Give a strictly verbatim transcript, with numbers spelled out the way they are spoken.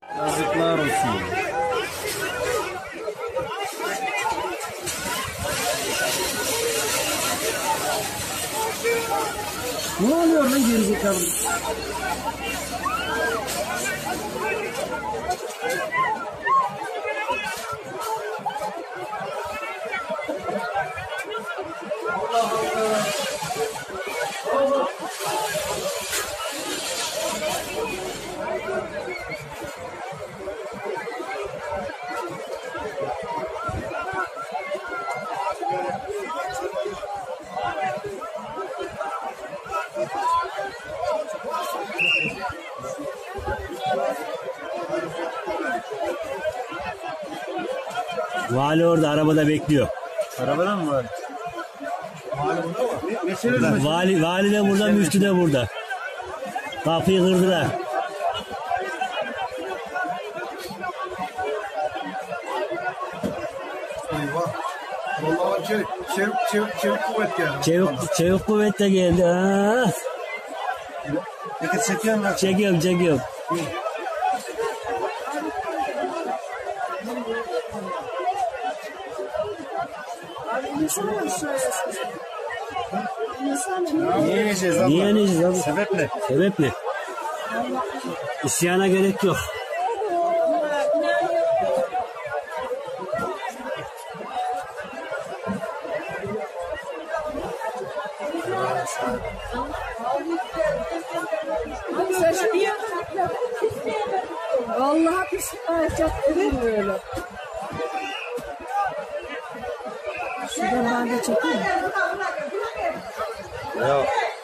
Yazıklar olsun. Ne oluyor lan gerizekalı? Vali orada arabada bekliyor. Arabada mı var? Vali burada mı? Ne, ne vali, vali de burada, müftü de burada. Kapıyı kırdılar. Eyvah. Vallahi çevik, çevik, çevik, çevik kuvvet geldi. Çevik, çevik kuvvet de geldi. Aa. Peki çekiyor musun? Çekiyorum, çekiyorum. Niye yeneceğiz abla? Niye yeneceğiz abi? Sebep ne? Sebep ne? İsyana gerek yok. Vallahi bismillah böyle. Şuradan ben de çekeyim. Ya